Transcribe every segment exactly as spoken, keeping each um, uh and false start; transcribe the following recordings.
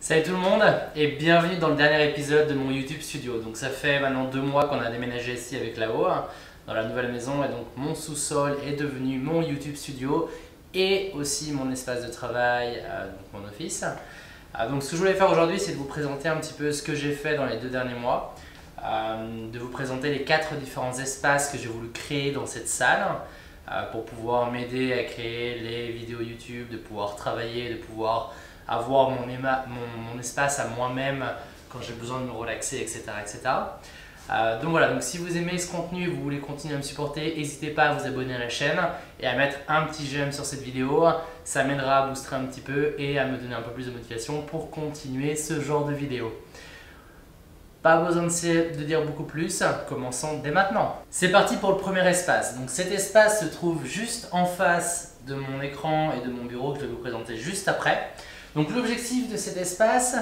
Salut tout le monde et bienvenue dans le dernier épisode de mon YouTube Studio. Donc ça fait maintenant deux mois qu'on a déménagé ici avec Lao dans la nouvelle maison et donc mon sous-sol est devenu mon YouTube Studio et aussi mon espace de travail, euh, donc mon office. Euh, donc ce que je voulais faire aujourd'hui, c'est de vous présenter un petit peu ce que j'ai fait dans les deux derniers mois, euh, de vous présenter les quatre différents espaces que j'ai voulu créer dans cette salle euh, pour pouvoir m'aider à créer les vidéos YouTube, de pouvoir travailler, de pouvoir avoir mon, mon, mon espace à moi-même quand j'ai besoin de me relaxer, et cetera et cetera. Euh, donc voilà, donc si vous aimez ce contenu et vous voulez continuer à me supporter, n'hésitez pas à vous abonner à la chaîne et à mettre un petit j'aime sur cette vidéo. Ça m'aidera à booster un petit peu et à me donner un peu plus de motivation pour continuer ce genre de vidéo. Pas besoin de, de dire beaucoup plus, commençons dès maintenant. C'est parti pour le premier espace. Donc cet espace se trouve juste en face de mon écran et de mon bureau que je vais vous présenter juste après. Donc l'objectif de cet espace,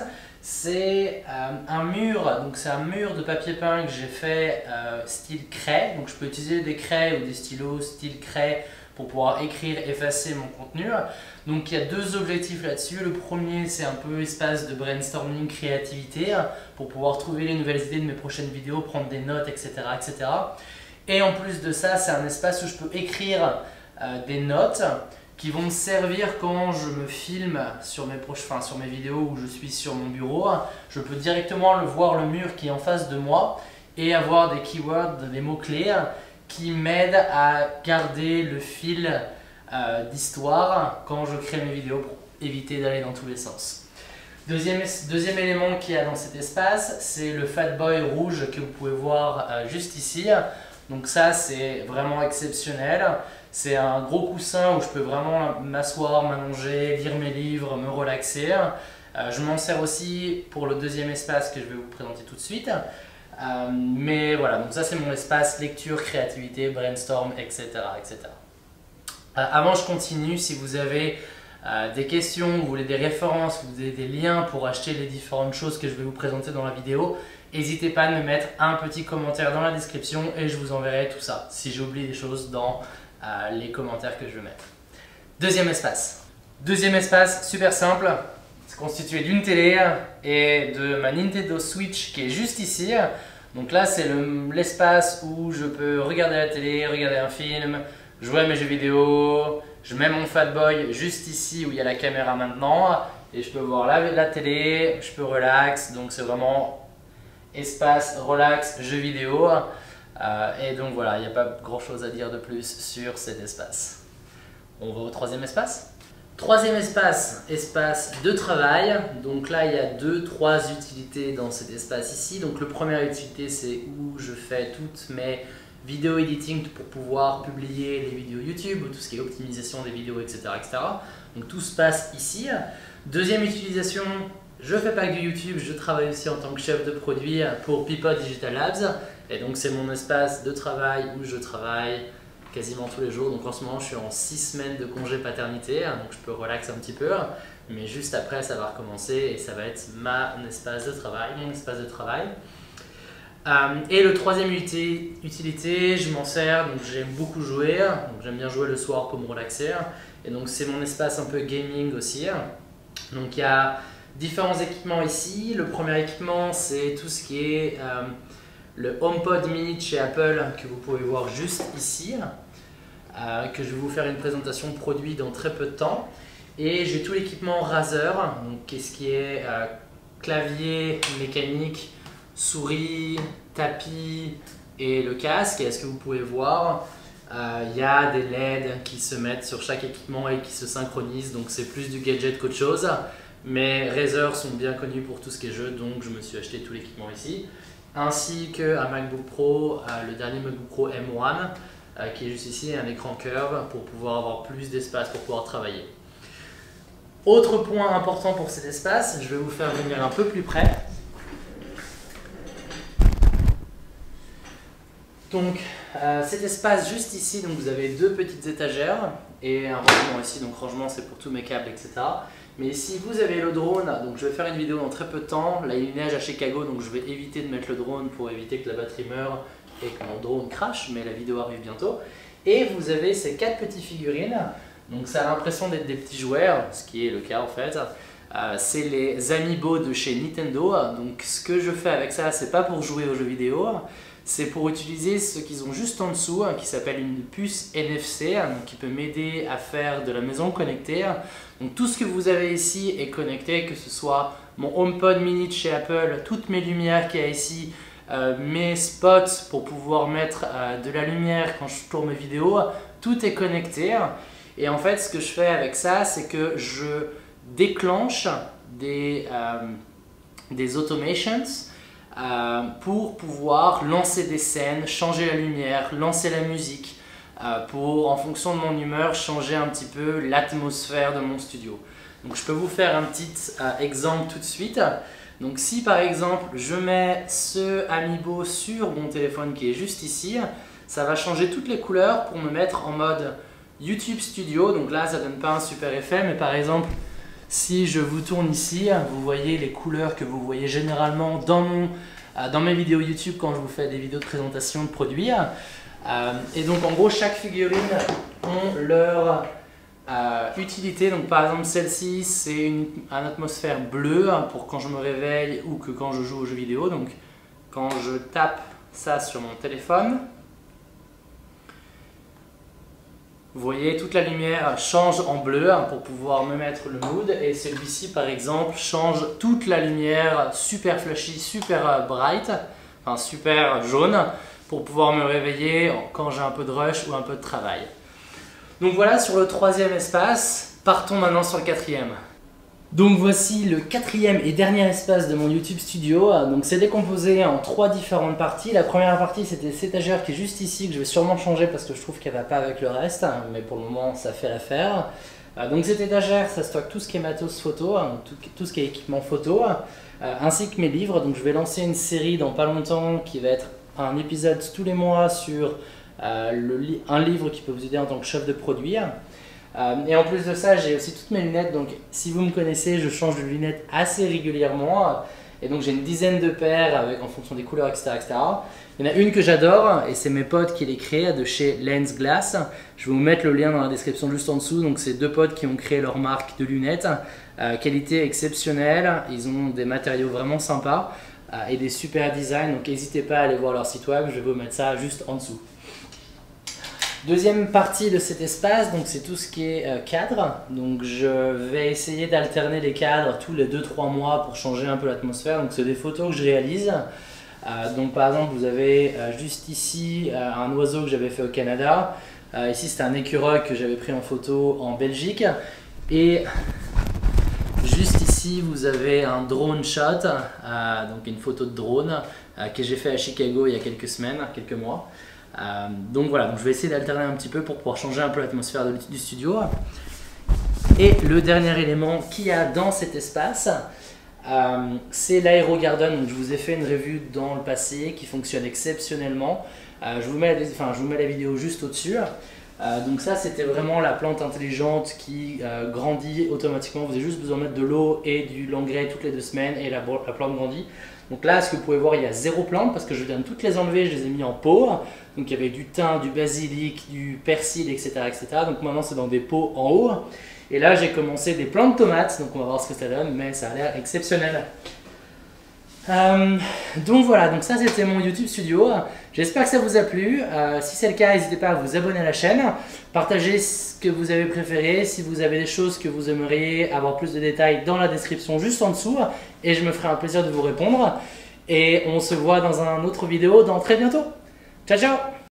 c'est euh, un mur, donc c'est un mur de papier peint que j'ai fait euh, style craie. Donc je peux utiliser des craies ou des stylos style craie pour pouvoir écrire, effacer mon contenu. Donc il y a deux objectifs là-dessus. Le premier, c'est un peu espace de brainstorming, créativité, pour pouvoir trouver les nouvelles idées de mes prochaines vidéos, prendre des notes, et cetera et cetera. Et en plus de ça, c'est un espace où je peux écrire euh, des notes qui vont me servir quand je me filme sur mes, proches, enfin, sur mes vidéos où je suis sur mon bureau. Je peux directement le voir le mur qui est en face de moi et avoir des keywords, des mots-clés qui m'aident à garder le fil euh, d'histoire quand je crée mes vidéos pour éviter d'aller dans tous les sens. Deuxième, deuxième élément qu'il y a dans cet espace, c'est le Fat Boy rouge que vous pouvez voir euh, juste ici. Donc ça, c'est vraiment exceptionnel. C'est un gros coussin où je peux vraiment m'asseoir, m'allonger, lire mes livres, me relaxer. Euh, je m'en sers aussi pour le deuxième espace que je vais vous présenter tout de suite. Euh, mais voilà, donc ça c'est mon espace lecture, créativité, brainstorm, et cetera et cetera. Euh, avant je continue, si vous avez euh, des questions, vous voulez des références, vous avez des liens pour acheter les différentes choses que je vais vous présenter dans la vidéo, n'hésitez pas à me mettre un petit commentaire dans la description et je vous enverrai tout ça si j'oublie des choses dans Euh, les commentaires que je vais mettre. Deuxième espace. Deuxième espace, super simple. C'est constitué d'une télé et de ma Nintendo Switch qui est juste ici. Donc là, c'est l'espace où je peux regarder la télé, regarder un film, jouer à mes jeux vidéo. Je mets mon Fat Boy juste ici où il y a la caméra maintenant. Et je peux voir la, la télé, je peux relax. Donc c'est vraiment espace, relax, jeux vidéo. Euh, et donc voilà, il n'y a pas grand chose à dire de plus sur cet espace. On va au troisième espace. Troisième espace, espace de travail. Donc là, il y a deux, trois utilités dans cet espace ici. Donc la première utilité, c'est où je fais toutes mes vidéos editing pour pouvoir publier les vidéos YouTube, tout ce qui est optimisation des vidéos, et cetera et cetera. Donc tout se passe ici. Deuxième utilisation, je fais pas que du YouTube, je travaille aussi en tant que chef de produit pour Peapod Digital Labs. Et donc c'est mon espace de travail où je travaille quasiment tous les jours. Donc en ce moment je suis en six semaines de congé paternité, donc je peux relaxer un petit peu. Mais juste après ça va recommencer et ça va être mon espace de travail, mon espace de travail. Euh, et le troisième utilité, utilité je m'en sers, donc j'aime beaucoup jouer. Donc j'aime bien jouer le soir pour me relaxer. Et donc c'est mon espace un peu gaming aussi. Donc il y a différents équipements ici. Le premier équipement c'est tout ce qui est euh, le HomePod mini de chez Apple que vous pouvez voir juste ici, euh, que je vais vous faire une présentation produit dans très peu de temps. Et j'ai tout l'équipement Razer, donc qu'est-ce qui est euh, clavier mécanique, souris, tapis et le casque. Et est-ce que vous pouvez voir, il euh, y a des L E D qui se mettent sur chaque équipement et qui se synchronisent, donc c'est plus du gadget qu'autre chose. Mais Razer sont bien connus pour tout ce qui est jeu, donc je me suis acheté tout l'équipement ici. Ainsi qu'un MacBook Pro, euh, le dernier MacBook Pro M un, euh, qui est juste ici, un écran curve pour pouvoir avoir plus d'espace pour pouvoir travailler. Autre point important pour cet espace, je vais vous faire venir un peu plus près. Donc euh, cet espace juste ici, donc vous avez deux petites étagères et un rangement ici, donc rangement c'est pour tous mes câbles, et cetera. Mais ici vous avez le drone, donc je vais faire une vidéo dans très peu de temps. Là il neige à Chicago, donc je vais éviter de mettre le drone pour éviter que la batterie meure et que mon drone crache, mais la vidéo arrive bientôt. Et vous avez ces quatre petites figurines, donc ça a l'impression d'être des petits jouets, ce qui est le cas en fait. Euh, c'est les Amiibo de chez Nintendo. Donc ce que je fais avec ça, c'est pas pour jouer aux jeux vidéo, c'est pour utiliser ce qu'ils ont juste en dessous, qui s'appelle une puce N F C, donc qui peut m'aider à faire de la maison connectée. Donc tout ce que vous avez ici est connecté, que ce soit mon HomePod mini de chez Apple, toutes mes lumières qu'il y a ici, euh, mes spots pour pouvoir mettre euh, de la lumière quand je tourne mes vidéos, tout est connecté. Et en fait, ce que je fais avec ça, c'est que je déclenche des, euh, des automations euh, pour pouvoir lancer des scènes, changer la lumière, lancer la musique, euh, pour, en fonction de mon humeur, changer un petit peu l'atmosphère de mon studio. Donc je peux vous faire un petit euh, exemple tout de suite. Donc si par exemple je mets ce Amiibo sur mon téléphone qui est juste ici, ça va changer toutes les couleurs pour me mettre en mode YouTube Studio. Donc là ça donne pas un super effet, mais par exemple si je vous tourne ici, vous voyez les couleurs que vous voyez généralement dans, mon, euh, dans mes vidéos YouTube quand je vous fais des vidéos de présentation de produits. Euh, et donc en gros chaque figurine ont leur Euh, utilité. Donc par exemple celle-ci c'est une, une atmosphère bleue pour quand je me réveille ou que quand je joue aux jeux vidéo. Donc quand je tape ça sur mon téléphone, vous voyez toute la lumière change en bleu pour pouvoir me mettre le mood, et celui-ci par exemple change toute la lumière super flashy, super bright, enfin super jaune, pour pouvoir me réveiller quand j'ai un peu de rush ou un peu de travail. Donc voilà sur le troisième espace, partons maintenant sur le quatrième. Donc voici le quatrième et dernier espace de mon YouTube Studio. Donc c'est décomposé en trois différentes parties. La première partie c'était cette étagère qui est juste ici, que je vais sûrement changer parce que je trouve qu'elle ne va pas avec le reste, mais pour le moment ça fait l'affaire. Donc cette étagère, ça stocke tout ce qui est matos photo, tout, tout ce qui est équipement photo, ainsi que mes livres. Donc je vais lancer une série dans pas longtemps qui va être un épisode tous les mois sur Euh, le li un livre qui peut vous aider en tant que chef de produit. Euh, et en plus de ça, j'ai aussi toutes mes lunettes. Donc si vous me connaissez, je change de lunettes assez régulièrement. Et donc j'ai une dizaine de paires avec, en fonction des couleurs, et cetera, et cetera. Il y en a une que j'adore et c'est mes potes qui les créent, de chez Lens Glass. Je vais vous mettre le lien dans la description juste en dessous. Donc c'est deux potes qui ont créé leur marque de lunettes. Euh, qualité exceptionnelle, ils ont des matériaux vraiment sympas euh, et des super designs. Donc n'hésitez pas à aller voir leur site web, je vais vous mettre ça juste en dessous. Deuxième partie de cet espace, donc c'est tout ce qui est euh, cadre. Donc je vais essayer d'alterner les cadres tous les deux trois mois pour changer un peu l'atmosphère. Donc c'est des photos que je réalise. Euh, donc par exemple vous avez euh, juste ici euh, un oiseau que j'avais fait au Canada. Euh, ici c'est un écureuil que j'avais pris en photo en Belgique. Et juste ici vous avez un drone shot, euh, donc une photo de drone euh, que j'ai fait à Chicago il y a quelques semaines, quelques mois. Euh, donc voilà, donc je vais essayer d'alterner un petit peu pour pouvoir changer un peu l'atmosphère du studio. Et le dernier élément qu'il y a dans cet espace, euh, c'est l'AeroGarden. Donc je vous ai fait une review dans le passé qui fonctionne exceptionnellement. Euh, je, vous mets, enfin, je vous mets la vidéo juste au-dessus. Euh, donc ça c'était vraiment la plante intelligente qui euh, grandit automatiquement. Vous avez juste besoin de mettre de l'eau et de l'engrais toutes les deux semaines et la, la plante grandit. Donc là, ce que vous pouvez voir, il y a zéro plante parce que je viens de toutes les enlever, je les ai mis en pot. Donc il y avait du thym, du basilic, du persil, et cetera, et cetera. Donc maintenant c'est dans des pots en haut. Et là j'ai commencé des plants de tomates, donc on va voir ce que ça donne, mais ça a l'air exceptionnel. Euh, donc voilà, donc ça c'était mon YouTube Studio. J'espère que ça vous a plu. Euh, si c'est le cas, n'hésitez pas à vous abonner à la chaîne, partagez ce que vous avez préféré. Si vous avez des choses que vous aimeriez avoir plus de détails, dans la description juste en dessous, et je me ferai un plaisir de vous répondre. Et on se voit dans une autre vidéo dans très bientôt. Ciao ciao!